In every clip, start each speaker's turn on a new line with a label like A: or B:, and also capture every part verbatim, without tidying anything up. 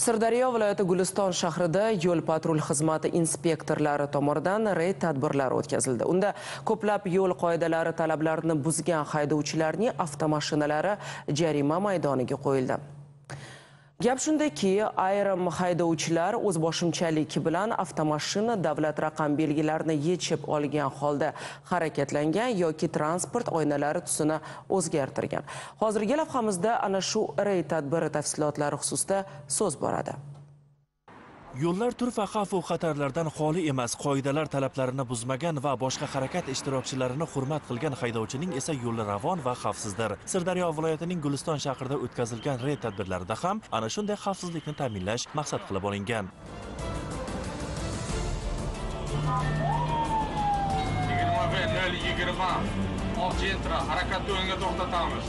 A: Sirdaryo viloyati Guliston shahrida yo'l patrul xizmati inspektorlari tomonidan reyd tadbirlari o'tkazildi. Unda ko'plab yo'l qoidalari talablarini buzgan haydovchilarning avtomashinalari jarima maydoniga qo'yildi. Gap shundaki, ayrim haydovchilar o'zboshimchalik bilan avtomashina davlat raqam belgilarini yechib olgan holda harakatlangan yoki transport oynalari tusini o'zgartirgan. Hozirgi lavhamizda ana shu reyd tadbiri tafsilotlari xususida so'z boradi.
B: Yo'llar turfa xavf va xatarlardan xoli emas, qoidalar talablarini buzmagan va boshqa harakat ishtirokchilarini hurmat qilgan haydovchining esa yo'li ravon va xavfsizdir. Sirdaryo viloyatining Guliston shahrida o'tkazilgan reyd tadbirlarida ham ana shunday xavfsizlikni ta'minlash maqsad qilib olingan.
C: yigirma bir nol yigirma oq Gentra harakatni o'ngga to'xtatamiz.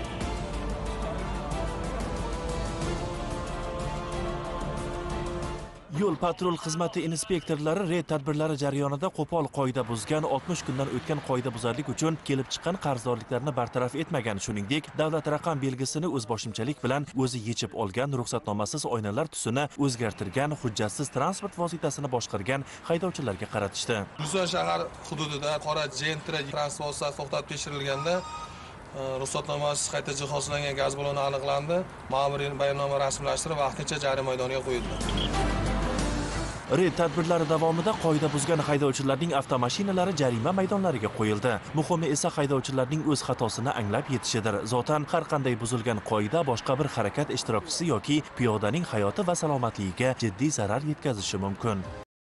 B: Yo'l patrul xizmati inspektorlari reyd tadbirlari jarayonida qo'pol qoida buzgan, oltmish kundan o'tgan qoidabuzarlik uchun kelib chiqqan qarzdorliklarni bartaraf etmagan, shuningdek, davlat raqam belgisini o'zboshimchalik bilan o'zi yechib olgan, ruxsatnomasiz oynalar tusini o'zgartirgan, hujjatsiz transport vositasini boshqargan haydovchilarga qaratishdi.
D: Guliston shahar hududida qora Gentra transport vositasi to'xtatib tekshirilganda ruxsatnomasiz qayta jihozlangan gaz balloni aniqlandi. Ma'muriy bayonnoma rasmiylashtirib, vaqtincha jarima maydoniga qo'yildi.
B: Reyd tadbirlari davomida qoida buzgan haydovchilarning avtomashinalari jarima maydonlariga qo'yildi. Muhimi esa haydovchilarning o'z xatosini anglab yetishidir. Zotan har qanday buzilgan qoida boshqa bir harakat ishtirokchisi yoki piyodaning hayoti va salomatligiga jiddiy zarar yetkazishi mumkin.